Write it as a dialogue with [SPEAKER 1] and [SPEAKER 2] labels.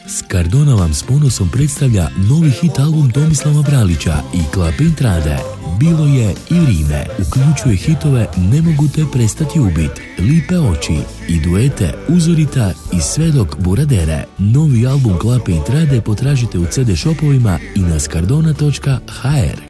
[SPEAKER 1] Skardona vam s ponosom predstavlja novi hit album Tomislava Bralića i Klape Intrade. Bilo je i vrijeme. Uključuje hitove Ne mogu te prestati ubit, Lipe oči i duete Uzorita i Svedok Buradere. Novi album Klape Intrade potražite u CD shopovima i na skardona.hr.